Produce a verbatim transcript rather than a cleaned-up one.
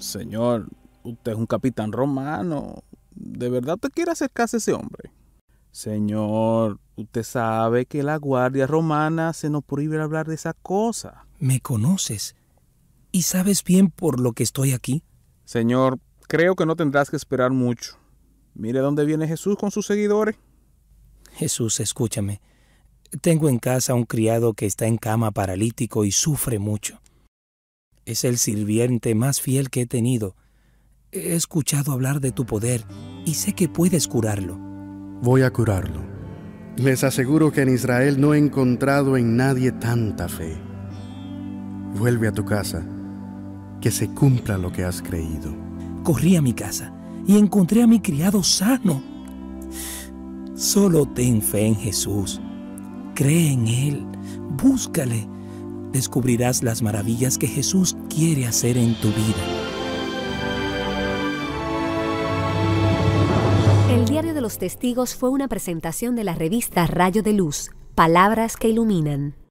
Señor, usted es un capitán romano. ¿De verdad usted quiere acercarse a ese hombre? Señor, usted sabe que la guardia romana se nos prohíbe hablar de esa cosa. Me conoces y sabes bien por lo que estoy aquí. Señor, creo que no tendrás que esperar mucho. Mire dónde viene Jesús con sus seguidores. Jesús, escúchame. Tengo en casa un criado que está en cama paralítico y sufre mucho. Es el sirviente más fiel que he tenido. He escuchado hablar de tu poder y sé que puedes curarlo. Voy a curarlo. Les aseguro que en Israel no he encontrado en nadie tanta fe. Vuelve a tu casa, que se cumpla lo que has creído. Corrí a mi casa y encontré a mi criado sano. Solo ten fe en Jesús. Cree en Él. Búscale. Descubrirás las maravillas que Jesús quiere hacer en tu vida. El Diario de los Testigos fue una presentación de la revista Rayo de Luz, Palabras que Iluminan.